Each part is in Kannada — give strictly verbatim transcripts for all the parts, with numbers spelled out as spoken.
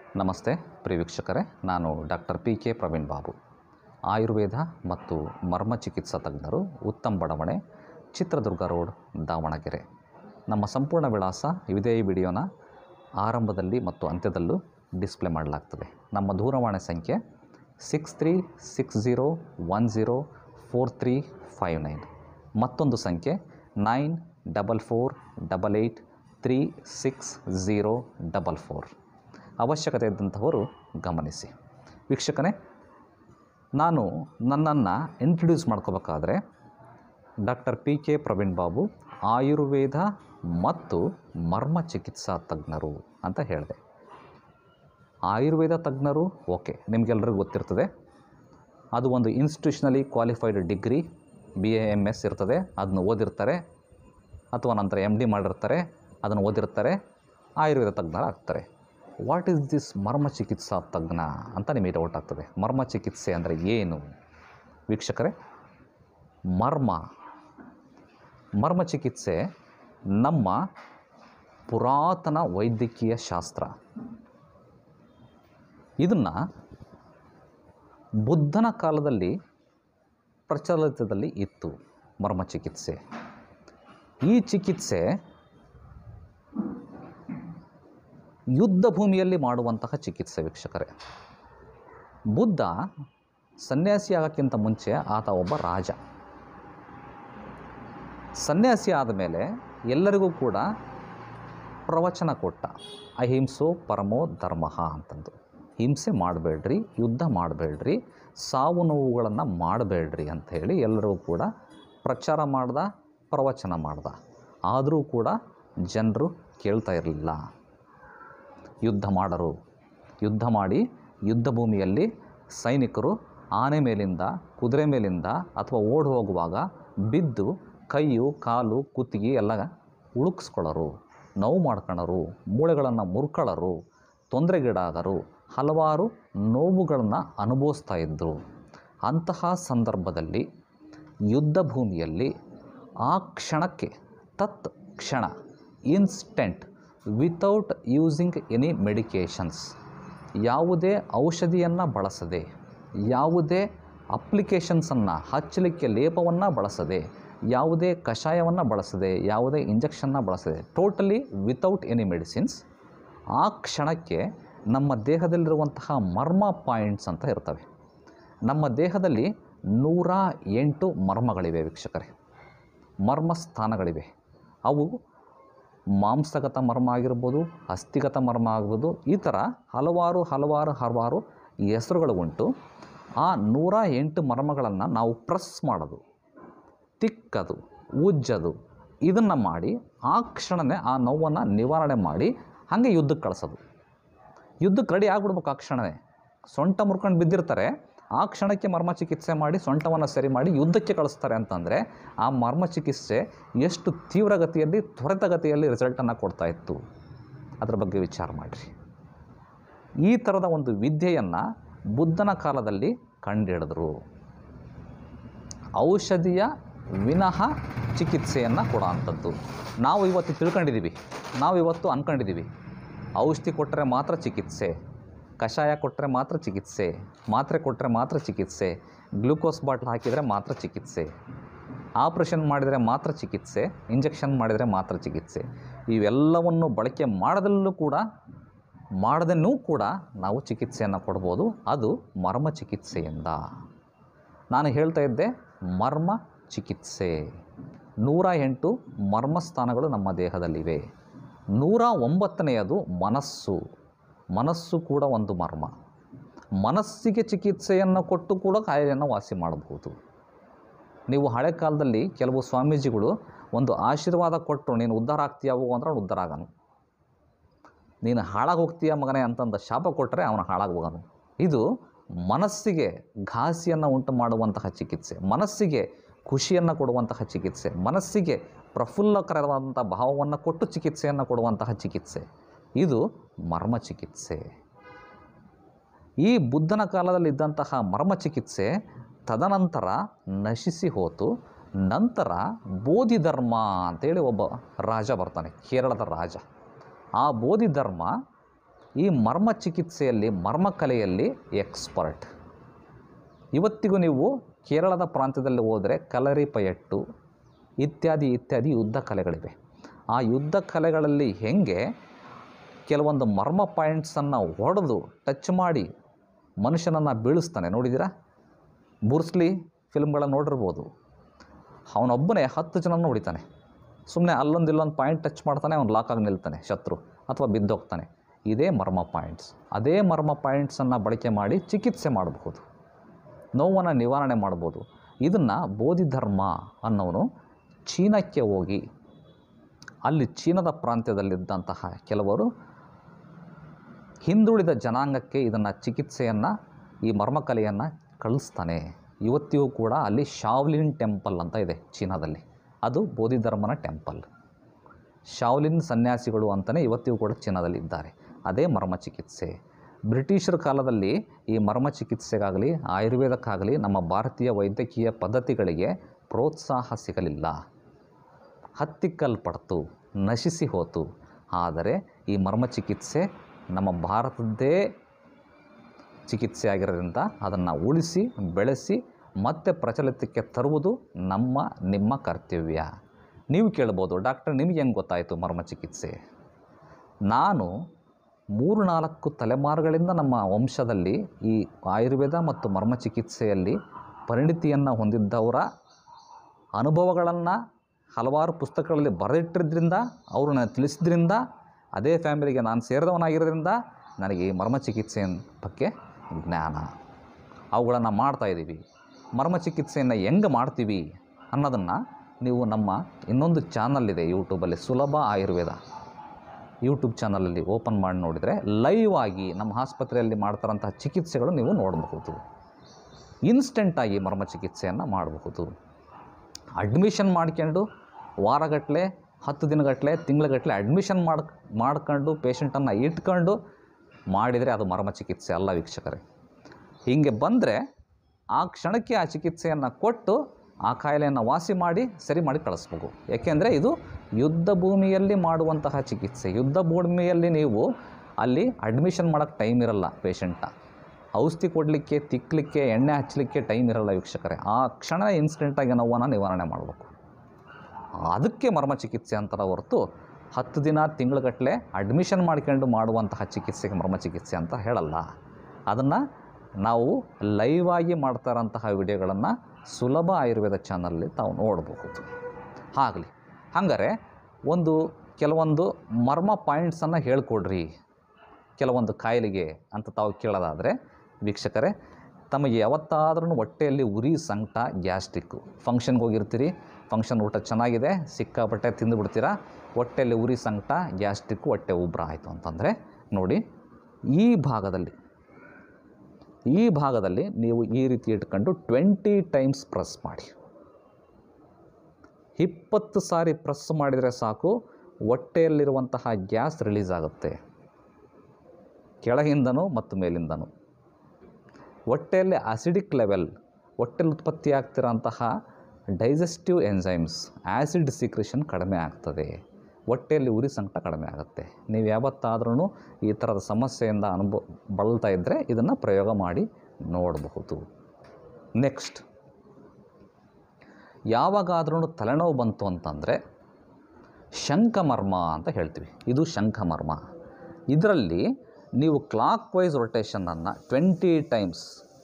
ನಮಸ್ತೆ ಪ್ರಿಯ ವೀಕ್ಷಕರೇ, ನಾನು doctor P K Praveen Babu, Ayurveda ಮತ್ತು ಮರ್ಮ ಚಿಕಿತ್ಸಾ ತಜ್ಞರು, ಉತ್ತಮ್ ಬಡಾವಣೆ, ಚಿತ್ರದುರ್ಗ ರೋಡ್, ದಾವಣಗೆರೆ. ನಮ್ಮ ಸಂಪೂರ್ಣ ವಿಳಾಸ ಇದೇ ವಿಡಿಯೋನ ಆರಂಭದಲ್ಲಿ ಮತ್ತು ಅಂತ್ಯದಲ್ಲೂ ಡಿಸ್ಪ್ಲೇ ಮಾಡಲಾಗ್ತದೆ. ನಮ್ಮ ದೂರವಾಣಿ ಸಂಖ್ಯೆ six three six zero one zero four three five nine, ಮತ್ತೊಂದು ಸಂಖ್ಯೆ nine double four double eight three six zero double four. ಅವಶ್ಯಕತೆ ಇದ್ದಂಥವರು ಗಮನಿಸಿ. ವೀಕ್ಷಕನೇ, ನಾನು ನನ್ನನ್ನು ಇಂಟ್ರೊಡ್ಯೂಸ್ ಮಾಡ್ಕೋಬೇಕಾದ್ರೆ doctor P K Praveen Babu, Ayurveda ಮತ್ತು ಮರ್ಮ ಚಿಕಿತ್ಸಾ ತಜ್ಞರು ಅಂತ ಹೇಳಿದೆ. ಆಯುರ್ವೇದ ತಜ್ಞರು ಓಕೆ, ನಿಮಗೆಲ್ಲರಿಗೂ ಗೊತ್ತಿರ್ತದೆ. ಅದು ಒಂದು institutionally qualified degree, B A M S ಇರ್ತದೆ, ಅದನ್ನು ಓದಿರ್ತಾರೆ, ಅಥವಾ ನಂತರ ಎಮ್ ಡಿ ಮಾಡಿರ್ತಾರೆ, ಅದನ್ನು ಓದಿರ್ತಾರೆ, ಆಯುರ್ವೇದ ತಜ್ಞರಾಗ್ತಾರೆ. ವಾಟ್ ಈಸ್ ದಿಸ್ ಮರ್ಮ ಚಿಕಿತ್ಸಾ ತಜ್ಞ ಅಂತ ನಿಮಗೆ ಡೌಟ್ ಆಗ್ತದೆ. ಮರ್ಮ ಚಿಕಿತ್ಸೆ ಅಂದರೆ ಏನು ವೀಕ್ಷಕರೇ? ಮರ್ಮ ಮರ್ಮ ಚಿಕಿತ್ಸೆ ನಮ್ಮ ಪುರಾತನ ವೈದ್ಯಕೀಯ ಶಾಸ್ತ್ರ. ಇದನ್ನು ಬುದ್ಧನ ಕಾಲದಲ್ಲಿ ಪ್ರಚಲಿತದಲ್ಲಿ ಇತ್ತು. ಮರ್ಮ ಚಿಕಿತ್ಸೆ, ಈ ಚಿಕಿತ್ಸೆ ಯುದ್ಧ ಭೂಮಿಯಲ್ಲಿ ಮಾಡುವಂತಹ ಚಿಕಿತ್ಸೆ ವೀಕ್ಷಕರೇ. ಬುದ್ಧ ಸನ್ಯಾಸಿ ಆಗೋಕ್ಕಿಂತ ಮುಂಚೆ ಆತ ಒಬ್ಬ ರಾಜ. ಸನ್ಯಾಸಿ ಆದಮೇಲೆ ಎಲ್ಲರಿಗೂ ಕೂಡ ಪ್ರವಚನ ಕೊಟ್ಟ, ಅಹಿಂಸೋ ಪರಮೋ ಧರ್ಮ ಅಂತಂದು. ಹಿಂಸೆ ಮಾಡಬೇಡ್ರಿ, ಯುದ್ಧ ಮಾಡಬೇಡ್ರಿ, ಸಾವು ನೋವುಗಳನ್ನು ಮಾಡಬೇಡ್ರಿ ಅಂಥೇಳಿ ಎಲ್ಲರಿಗೂ ಕೂಡ ಪ್ರಚಾರ ಮಾಡ್ದ, ಪ್ರವಚನ ಮಾಡ್ದ. ಆದರೂ ಕೂಡ ಜನರು ಕೇಳ್ತಾ ಇರಲಿಲ್ಲ. ಯುದ್ಧ ಮಾಡರು, ಯುದ್ಧ ಮಾಡಿ ಯುದ್ಧ ಭೂಮಿಯಲ್ಲಿ ಸೈನಿಕರು ಆನೆ ಮೇಲಿಂದ, ಕುದುರೆ ಮೇಲಿಂದ ಅಥವಾ ಓಡಿ ಹೋಗುವಾಗ ಬಿದ್ದು ಕೈಯು, ಕಾಲು, ಕುತ್ತಿಗೆ ಎಲ್ಲ ಉಳುಕಿಸ್ಕೊಳ್ಳೋರು, ನೋವು ಮಾಡ್ಕೊಳ್ಳೋರು, ಮೂಳೆಗಳನ್ನು ಮುರ್ಕೊಳ್ಳೋರು, ತೊಂದರೆಗೀಡಾದರು, ಹಲವಾರು ನೋವುಗಳನ್ನು ಅನುಭವಿಸ್ತಾ ಇದ್ದರು. ಅಂತಹ ಸಂದರ್ಭದಲ್ಲಿ ಯುದ್ಧ ಭೂಮಿಯಲ್ಲಿ ಆ ಕ್ಷಣಕ್ಕೆ ತತ್ ಕ್ಷಣ instant, without using any medications, ಯಾವುದೇ ಔಷಧಿಯನ್ನು ಬಳಸದೆ, ಯಾವುದೇ ಅಪ್ಲಿಕೇಶನ್ಸನ್ನು ಹಚ್ಚಲಿಕ್ಕೆ ಲೇಪವನ್ನು ಬಳಸದೆ, ಯಾವುದೇ ಕಷಾಯವನ್ನು ಬಳಸದೆ, ಯಾವುದೇ ಇಂಜೆಕ್ಷನ್ನ ಬಳಸದೆ, ಟೋಟಲಿ ವಿತೌಟ್ ಎನಿ ಮೆಡಿಸಿನ್ಸ್, ಆ ಕ್ಷಣಕ್ಕೆ ನಮ್ಮ ದೇಹದಲ್ಲಿರುವಂತಹ ಮರ್ಮ ಪಾಯಿಂಟ್ಸ್ ಅಂತ ಇರ್ತವೆ. ನಮ್ಮ ದೇಹದಲ್ಲಿ ನೂರ ಎಂಟು ಮರ್ಮಗಳಿವೆ ವೀಕ್ಷಕರೇ, ಮರ್ಮ ಸ್ಥಾನಗಳಿವೆ. ಅವು ಮಾಂಸಗತ ಮರ್ಮ ಆಗಿರ್ಬೋದು, ಅಸ್ಥಿಗತ ಮರ್ಮ ಆಗ್ಬೋದು, ಈ ಥರ ಹಲವಾರು ಹಲವಾರು ಹಲವಾರು ಹೆಸರುಗಳು ಉಂಟು. ಆ ನೂರ ಎಂಟು ಮರ್ಮಗಳನ್ನು ನಾವು ಪ್ರೆಸ್ ಮಾಡೋದು, ತಿಕ್ಕದು, ಉಜ್ಜೋದು, ಇದನ್ನು ಮಾಡಿ ಆ ಕ್ಷಣವೇ ಆ ನೋವನ್ನು ನಿವಾರಣೆ ಮಾಡಿ ಹಾಗೆ ಯುದ್ಧಕ್ಕೆ ಕಳಿಸೋದು. ಯುದ್ಧಕ್ಕೆ ರೆಡಿ ಆಗಿಬಿಡ್ಬೇಕು. ಆ ಕ್ಷಣವೇ ಸೊಂಟ ಮುರ್ಕೊಂಡು ಬಿದ್ದಿರ್ತಾರೆ, ಆ ಕ್ಷಣಕ್ಕೆ ಮರ್ಮ ಚಿಕಿತ್ಸೆ ಮಾಡಿ ಸೊಂಟವನ್ನು ಸರಿ ಮಾಡಿ ಯುದ್ಧಕ್ಕೆ ಕಳಿಸ್ತಾರೆ ಅಂತಂದರೆ ಆ ಮರ್ಮ ಚಿಕಿತ್ಸೆ ಎಷ್ಟು ತೀವ್ರಗತಿಯಲ್ಲಿ, ತ್ವರಿತಗತಿಯಲ್ಲಿ ರಿಸಲ್ಟನ್ನು ಕೊಡ್ತಾಯಿತ್ತು, ಅದರ ಬಗ್ಗೆ ವಿಚಾರ ಮಾಡಿರಿ. ಈ ಥರದ ಒಂದು ವಿದ್ಯೆಯನ್ನು ಬುದ್ಧನ ಕಾಲದಲ್ಲಿ ಕಂಡುಹಿಡಿದ್ರು. ಔಷಧಿಯ ವಿನಃ ಚಿಕಿತ್ಸೆಯನ್ನು ಕೊಡೋ ಅಂಥದ್ದು ನಾವು ಇವತ್ತು ತಿಳ್ಕೊಂಡಿದ್ದೀವಿ. ನಾವು ಇವತ್ತು ಅಂದ್ಕೊಂಡಿದ್ದೀವಿ ಔಷಧಿ ಕೊಟ್ಟರೆ ಮಾತ್ರ ಚಿಕಿತ್ಸೆ, ಕಷಾಯ ಕೊಟ್ಟರೆ ಮಾತ್ರ ಚಿಕಿತ್ಸೆ, ಮಾತ್ರೆ ಕೊಟ್ಟರೆ ಮಾತ್ರ ಚಿಕಿತ್ಸೆ, ಗ್ಲೂಕೋಸ್ ಬಾಟ್ಲ್ ಹಾಕಿದರೆ ಮಾತ್ರ ಚಿಕಿತ್ಸೆ, ಆಪ್ರೇಷನ್ ಮಾಡಿದರೆ ಮಾತ್ರ ಚಿಕಿತ್ಸೆ, ಇಂಜೆಕ್ಷನ್ ಮಾಡಿದರೆ ಮಾತ್ರ ಚಿಕಿತ್ಸೆ. ಇವೆಲ್ಲವನ್ನು ಬಳಕೆ ಮಾಡದಲ್ಲೂ ಕೂಡ ಮಾಡದನ್ನೂ ಕೂಡ ನಾವು ಚಿಕಿತ್ಸೆಯನ್ನು ಕೊಡ್ಬೋದು. ಅದು ಮರ್ಮ ಚಿಕಿತ್ಸೆಯಿಂದ. ನಾನು ಹೇಳ್ತಾ ಇದ್ದೆ ಮರ್ಮ ಚಿಕಿತ್ಸೆ. ನೂರ ಎಂಟು ಮರ್ಮಸ್ಥಾನಗಳು ನಮ್ಮ ದೇಹದಲ್ಲಿವೆ. ನೂರ ಒಂಬತ್ತನೆಯದು ಮನಸ್ಸು. ಮನಸ್ಸು ಕೂಡ ಒಂದು ಮರ್ಮ. ಮನಸ್ಸಿಗೆ ಚಿಕಿತ್ಸೆಯನ್ನು ಕೊಟ್ಟು ಕೂಡ ಕಾಯಿಲೆಯನ್ನು ವಾಸಿ ಮಾಡಬಹುದು. ನೀವು ಹಳೆ ಕಾಲದಲ್ಲಿ ಕೆಲವು ಸ್ವಾಮೀಜಿಗಳು ಒಂದು ಆಶೀರ್ವಾದ ಕೊಟ್ಟು ನೀನು ಉದ್ಧಾರ ಆಗ್ತೀಯಾವು ಅಂದ್ರೆ ಅವನು ಉದ್ಧಾರ ಆಗನು, ನೀನು ಹಾಳಾಗಿ ಹೋಗ್ತೀಯ ಮಗನೇ ಅಂತಂದ ಶಾಪ ಕೊಟ್ಟರೆ ಅವನು ಹಾಳಾಗಿ ಹೋಗನು. ಇದು ಮನಸ್ಸಿಗೆ ಘಾಸಿಯನ್ನು ಉಂಟು ಮಾಡುವಂತಹ ಚಿಕಿತ್ಸೆ, ಮನಸ್ಸಿಗೆ ಖುಷಿಯನ್ನು ಕೊಡುವಂತಹ ಚಿಕಿತ್ಸೆ, ಮನಸ್ಸಿಗೆ ಪ್ರಫುಲ್ಲಕರವಾದಂಥ ಭಾವವನ್ನು ಕೊಟ್ಟು ಚಿಕಿತ್ಸೆಯನ್ನು ಕೊಡುವಂತಹ ಚಿಕಿತ್ಸೆ, ಇದು ಮರ್ಮ ಚಿಕಿತ್ಸೆ. ಈ ಬುದ್ಧನ ಕಾಲದಲ್ಲಿದ್ದಂತಹ ಮರ್ಮ ಚಿಕಿತ್ಸೆ ತದನಂತರ ನಶಿಸಿ ಹೋತು. ನಂತರ ಬೋಧಿಧರ್ಮ ಅಂತೇಳಿ ಒಬ್ಬ ರಾಜ ಬರ್ತಾನೆ, ಕೇರಳದ ರಾಜ. ಆ ಬೋಧಿಧರ್ಮ ಈ ಮರ್ಮ ಚಿಕಿತ್ಸೆಯಲ್ಲಿ ಮರ್ಮಕಲೆಯಲ್ಲಿ ಎಕ್ಸ್ಪರ್ಟ್. ಇವತ್ತಿಗೂ ನೀವು ಕೇರಳದ ಪ್ರಾಂತ್ಯದಲ್ಲಿ ಹೋದರೆ ಕಲರಿ ಪಯಟ್ಟು ಇತ್ಯಾದಿ ಇತ್ಯಾದಿ ಯುದ್ಧ ಕಲೆಗಳಿವೆ. ಆ ಯುದ್ಧ ಕಲೆಗಳಲ್ಲಿ ಹೇಗೆ ಕೆಲವೊಂದು ಮರ್ಮ ಪಾಯಿಂಟ್ಸನ್ನು ಹೊಡೆದು ಟಚ್ ಮಾಡಿ ಮನುಷ್ಯನನ್ನು ಬೀಳಿಸ್ತಾನೆ ನೋಡಿದ್ದೀರಾ? ಬುರ್ಸ್ಲಿ ಫಿಲ್ಮ್ಗಳನ್ನು ನೋಡಿರ್ಬೋದು. ಅವನೊಬ್ಬನೇ ಹತ್ತು ಜನನ ಹೊಡಿತಾನೆ. ಸುಮ್ಮನೆ ಅಲ್ಲೊಂದು ಇಲ್ಲೊಂದು ಪಾಯಿಂಟ್ ಟಚ್ ಮಾಡ್ತಾನೆ, ಅವ್ನು ಲಾಕಾಗಿ ನಿಲ್ತಾನೆ ಶತ್ರು, ಅಥವಾ ಬಿದ್ದೋಗ್ತಾನೆ. ಇದೇ ಮರ್ಮ ಪಾಯಿಂಟ್ಸ್. ಅದೇ ಮರ್ಮ ಪಾಯಿಂಟ್ಸನ್ನು ಬಳಕೆ ಮಾಡಿ ಚಿಕಿತ್ಸೆ ಮಾಡಬಹುದು, ನೋವನ್ನು ನಿವಾರಣೆ ಮಾಡ್ಬೋದು. ಇದನ್ನು ಬೋಧಿಧರ್ಮ ಅನ್ನೋನು ಚೀನಕ್ಕೆ ಹೋಗಿ ಅಲ್ಲಿ ಚೀನದ ಪ್ರಾಂತ್ಯದಲ್ಲಿದ್ದಂತಹ ಕೆಲವರು ಹಿಂದುಳಿದ ಜನಾಂಗಕ್ಕೆ ಇದನ್ನು ಚಿಕಿತ್ಸೆಯನ್ನು ಈ ಮರ್ಮಕಲೆಯನ್ನು ಕಳಿಸ್ತಾನೆ. ಇವತ್ತಿಗೂ ಕೂಡ ಅಲ್ಲಿ ಶಾವ್ಲಿನ್ ಟೆಂಪಲ್ ಅಂತ ಇದೆ ಚೀನಾದಲ್ಲಿ, ಅದು ಬೋಧಿಧರ್ಮನ ಟೆಂಪಲ್. ಶಾವ್ಲಿನ್ ಸನ್ಯಾಸಿಗಳು ಅಂತಲೇ ಇವತ್ತಿಗೂ ಕೂಡ ಚೀನಾದಲ್ಲಿ ಇದ್ದಾರೆ. ಅದೇ ಮರ್ಮ ಚಿಕಿತ್ಸೆ. ಬ್ರಿಟಿಷರ ಕಾಲದಲ್ಲಿ ಈ ಮರ್ಮ ಚಿಕಿತ್ಸೆಗಾಗಲಿ ಆಯುರ್ವೇದಕ್ಕಾಗಲಿ ನಮ್ಮ ಭಾರತೀಯ ವೈದ್ಯಕೀಯ ಪದ್ಧತಿಗಳಿಗೆ ಪ್ರೋತ್ಸಾಹ ಸಿಗಲಿಲ್ಲ, ಹತ್ತಿಕ್ಕಲ್ಪಡ್ತು, ನಶಿಸಿ ಹೋತು. ಆದರೆ ಈ ಮರ್ಮ ಚಿಕಿತ್ಸೆ ನಮ್ಮ ಭಾರತದ್ದೇ ಚಿಕಿತ್ಸೆ ಆಗಿರೋದ್ರಿಂದ ಅದನ್ನು ಉಳಿಸಿ ಬೆಳೆಸಿ ಮತ್ತೆ ಪ್ರಚಲಿತಕ್ಕೆ ತರುವುದು ನಮ್ಮ ನಿಮ್ಮ ಕರ್ತವ್ಯ. ನೀವು ಕೇಳ್ಬೋದು, ಡಾಕ್ಟರ್ ನಿಮಗೆ ಹೆಂಗೆ ಗೊತ್ತಾಯಿತು ಮರ್ಮ ಚಿಕಿತ್ಸೆ? ನಾನು ಮೂರು ನಾಲ್ಕು ತಲೆಮಾರುಗಳಿಂದ ನಮ್ಮ ವಂಶದಲ್ಲಿ ಈ ಆಯುರ್ವೇದ ಮತ್ತು ಮರ್ಮ ಚಿಕಿತ್ಸೆಯಲ್ಲಿ ಪರಿಣಿತಿಯನ್ನು ಹೊಂದಿದ್ದವರ ಅನುಭವಗಳನ್ನು ಹಲವಾರು ಪುಸ್ತಕಗಳಲ್ಲಿ ಬರೆದಿಟ್ಟಿದ್ದರಿಂದ, ಅವರು ನನಗೆ ತಿಳಿಸಿದ್ರಿಂದ, ಅದೇ ಫ್ಯಾಮಿಲಿಗೆ ನಾನು ಸೇರಿದವನಾಗಿರೋದ್ರಿಂದ ನನಗೆ ಈ ಮರ್ಮ ಚಿಕಿತ್ಸೆಯ ಬಗ್ಗೆ ಜ್ಞಾನ. ಅವುಗಳನ್ನು ಮಾಡ್ತಾಯಿದ್ದೀವಿ. ಮರ್ಮ ಚಿಕಿತ್ಸೆಯನ್ನು ಹೆಂಗೆ ಮಾಡ್ತೀವಿ ಅನ್ನೋದನ್ನು ನೀವು ನಮ್ಮ ಇನ್ನೊಂದು ಚಾನಲ್ ಇದೆ ಯೂಟ್ಯೂಬಲ್ಲಿ, ಸುಲಭ ಆಯುರ್ವೇದ ಯೂಟ್ಯೂಬ್ ಚಾನಲಲ್ಲಿ ಓಪನ್ ಮಾಡಿ ನೋಡಿದರೆ ಲೈವ್ ಆಗಿ ನಮ್ಮ ಆಸ್ಪತ್ರೆಯಲ್ಲಿ ಮಾಡ್ತಾರಂತಹ ಚಿಕಿತ್ಸೆಗಳು ನೀವು ನೋಡಬಹುದು. ಇನ್ಸ್ಟೆಂಟಾಗಿ ಮರ್ಮ ಚಿಕಿತ್ಸೆಯನ್ನು ಮಾಡಬಹುದು. ಅಡ್ಮಿಷನ್ ಮಾಡ್ಕೊಂಡು ವಾರಗಟ್ಟಲೆ, ಹತ್ತು ದಿನಗಟ್ಟಲೆ, ತಿಂಗಳಗಟ್ಟಲೆ ಅಡ್ಮಿಷನ್ ಮಾಡಿ ಮಾಡ್ಕೊಂಡು ಪೇಷಂಟನ್ನು ಇಟ್ಕೊಂಡು ಮಾಡಿದರೆ ಅದು ಮರ್ಮ ಚಿಕಿತ್ಸೆ ಅಲ್ಲ ವೀಕ್ಷಕರೇ. ಹೀಗೆ ಬಂದರೆ ಆ ಕ್ಷಣಕ್ಕೆ ಆ ಚಿಕಿತ್ಸೆಯನ್ನು ಕೊಟ್ಟು ಆ ಕಾಯಿಲೆಯನ್ನು ವಾಸಿ ಮಾಡಿ ಸರಿ ಮಾಡಿ ಕಳಿಸ್ಬೇಕು. ಏಕೆಂದರೆ ಇದು ಯುದ್ಧ ಭೂಮಿಯಲ್ಲಿ ಮಾಡುವಂತಹ ಚಿಕಿತ್ಸೆ. ಯುದ್ಧ ಭೂಮಿಯಲ್ಲಿ ನೀವು ಅಲ್ಲಿ ಅಡ್ಮಿಷನ್ ಮಾಡೋಕ್ಕೆ ಟೈಮ್ ಇರಲ್ಲ. ಪೇಷಂಟ ಔಷಧಿ ಕೊಡಲಿಕ್ಕೆ, ತಿಕ್ಕಲಿಕ್ಕೆ, ಎಣ್ಣೆ ಹಚ್ಚಲಿಕ್ಕೆ ಟೈಮ್ ಇರಲ್ಲ ವೀಕ್ಷಕರೇ. ಆ ಕ್ಷಣ ಇನ್ಸ್ಟೆಂಟಾಗಿ ನೋವನ್ನು ನಿವಾರಣೆ ಮಾಡಬೇಕು. ಅದಕ್ಕೆ ಮರ್ಮ ಚಿಕಿತ್ಸೆ ಅಂತಾರೆ ಹೊರತು ಹತ್ತು ದಿನ ತಿಂಗಳುಗಟ್ಟಲೆ ಅಡ್ಮಿಷನ್ ಮಾಡ್ಕೊಂಡು ಮಾಡುವಂತಹ ಚಿಕಿತ್ಸೆಗೆ ಮರ್ಮ ಚಿಕಿತ್ಸೆ ಅಂತ ಹೇಳಲ್ಲ. ಅದನ್ನು ನಾವು ಲೈವ್ ಆಗಿ ಮಾಡ್ತಾರಂತಹ ವಿಡಿಯೋಗಳನ್ನು ಸುಲಭ ಆಯುರ್ವೇದ ಚಾನಲಲ್ಲಿ ತಾವು ನೋಡಬಹುದು. ಆಗಲಿ, ಹಾಗಾದರೆ ಒಂದು ಕೆಲವೊಂದು ಮರ್ಮ ಪಾಯಿಂಟ್ಸನ್ನು ಹೇಳ್ಕೊಡ್ರಿ ಕೆಲವೊಂದು ಕಾಯಿಲೆಗೆ ಅಂತ ತಾವು ಕೇಳೋದಾದರೆ ವೀಕ್ಷಕರೇ, ತಮಗೆ ಯಾವತ್ತಾದ್ರೂ ಹೊಟ್ಟೆಯಲ್ಲಿ ಉರಿ, ಸಂಕಟ, ಗ್ಯಾಸ್ಟ್ರಿಕ್ಕು, ಫಂಕ್ಷನ್ಗೆ ಹೋಗಿರ್ತೀರಿ, ಫಂಕ್ಷನ್ ಊಟ ಚೆನ್ನಾಗಿದೆ, ಸಿಕ್ಕಾಪಟ್ಟೆ ತಿಂದುಬಿಡ್ತೀರಾ, ಹೊಟ್ಟೆಯಲ್ಲಿ ಉರಿ, ಸಂಕಟ, ಗ್ಯಾಸ್ಟ್ರಿಕ್ಕು, ಹೊಟ್ಟೆ ಉಬ್ಬರ ಆಯಿತು ಅಂತಂದರೆ ನೋಡಿ, ಈ ಭಾಗದಲ್ಲಿ ಈ ಭಾಗದಲ್ಲಿ ನೀವು ಈ ರೀತಿ ಇಟ್ಕೊಂಡು ಟ್ವೆಂಟಿ ಟೈಮ್ಸ್ ಪ್ರೆಸ್ ಮಾಡಿ. ಇಪ್ಪತ್ತು ಸಾರಿ ಪ್ರೆಸ್ ಮಾಡಿದರೆ ಸಾಕು, ಹೊಟ್ಟೆಯಲ್ಲಿರುವಂತಹ ಗ್ಯಾಸ್ ರಿಲೀಸ್ ಆಗುತ್ತೆ, ಕೆಳಗಿಂದನೂ ಮತ್ತು ಮೇಲಿಂದನೂ. ಹೊಟ್ಟೆಯಲ್ಲಿ ಆಸಿಡಿಕ್ ಲೆವೆಲ್, ಹೊಟ್ಟೆಯಲ್ಲಿ ಉತ್ಪತ್ತಿ ಆಗ್ತಿರೋಂತಹ ಡೈಜೆಸ್ಟಿವ್ ಎಂಜೈಮ್ಸ್, ಆ್ಯಸಿಡ್ ಸೀಕ್ರೆಷನ್ ಕಡಿಮೆ ಆಗ್ತದೆ, ಹೊಟ್ಟೆಯಲ್ಲಿ ಉರಿ ಸಂಕಟ ಕಡಿಮೆ ಆಗುತ್ತೆ. ನೀವು ಯಾವತ್ತಾದ್ರೂ ಈ ಥರದ ಸಮಸ್ಯೆಯಿಂದ ಅನುಭವ ಬಳಲ್ತಾ ಇದ್ದರೆ ಇದನ್ನು ಪ್ರಯೋಗ ಮಾಡಿ ನೋಡಬಹುದು. ನೆಕ್ಸ್ಟ್, ಯಾವಾಗಾದ್ರೂ ತಲೆನೋವು ಬಂತು ಅಂತಂದರೆ ಶಂಖಮರ್ಮ ಅಂತ ಹೇಳ್ತೀವಿ. ಇದು ಶಂಖಮರ್ಮ. ಇದರಲ್ಲಿ ನೀವು ಕ್ಲಾಕ್ ವೈಸ್ ರೊಟೇಷನನ್ನು ಟ್ವೆಂಟಿ ಟೈಮ್ಸ್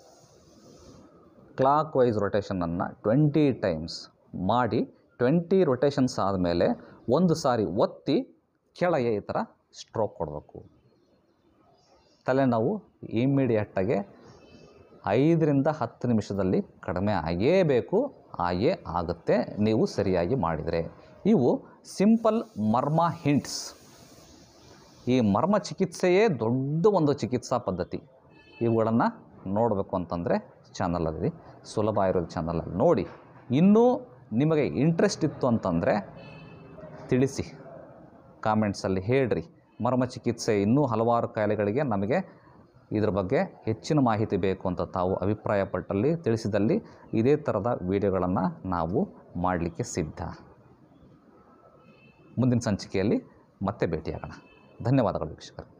ಕ್ಲಾಕ್ ವೈಸ್ ರೊಟೇಷನನ್ನು ಟ್ವೆಂಟಿ ಟೈಮ್ಸ್ ಮಾಡಿ, ಟ್ವೆಂಟಿ ರೊಟೇಷನ್ಸ್ ಆದಮೇಲೆ ಒಂದು ಸಾರಿ ಒತ್ತಿ ಕೆಳಗೆ ಈ ಥರ ಸ್ಟ್ರೋಕ್ ಕೊಡಬೇಕು. ತಲೆನೋವು ಇಮ್ಮಿಡಿಯೇಟಾಗೆ ಐದರಿಂದ ಹತ್ತು ನಿಮಿಷದಲ್ಲಿ ಕಡಿಮೆ ಆಗೇಬೇಕು, ಆಗೇ ಆಗುತ್ತೆ ನೀವು ಸರಿಯಾಗಿ ಮಾಡಿದರೆ. ಇವು ಸಿಂಪಲ್ ಮರ್ಮ ಹಿಂಟ್ಸ್. ಈ ಮರ್ಮ ಚಿಕಿತ್ಸೆಯೇ ದೊಡ್ಡ ಒಂದು ಚಿಕಿತ್ಸಾ ಪದ್ಧತಿ. ಇವುಗಳನ್ನು ನೋಡಬೇಕು ಅಂತಂದರೆ ಚಾನಲಲ್ಲಿ, ಸುಲಭ ಆಯುರ್ವೇದ ಚಾನಲಲ್ಲಿ ನೋಡಿ. ಇನ್ನೂ ನಿಮಗೆ ಇಂಟ್ರೆಸ್ಟ್ ಇತ್ತು ಅಂತಂದರೆ ತಿಳಿಸಿ, ಕಾಮೆಂಟ್ಸಲ್ಲಿ ಹೇಳ್ರಿ. ಮರ್ಮ ಚಿಕಿತ್ಸೆ ಇನ್ನೂ ಹಲವಾರು ಕಾಯಿಲೆಗಳಿಗೆ ನಮಗೆ ಇದ್ರ ಬಗ್ಗೆ ಹೆಚ್ಚಿನ ಮಾಹಿತಿ ಬೇಕು ಅಂತ ತಾವು ಅಭಿಪ್ರಾಯಪಟ್ಟಲ್ಲಿ ತಿಳಿಸಿದಲ್ಲಿ ಇದೇ ಥರದ ವಿಡಿಯೋಗಳನ್ನು ನಾವು ಮಾಡಲಿಕ್ಕೆ ಸಿದ್ಧ. ಮುಂದಿನ ಸಂಚಿಕೆಯಲ್ಲಿ ಮತ್ತೆ ಭೇಟಿಯಾಗೋಣ. ಧನ್ಯವಾದಗಳು ವೀಕ್ಷಕರು.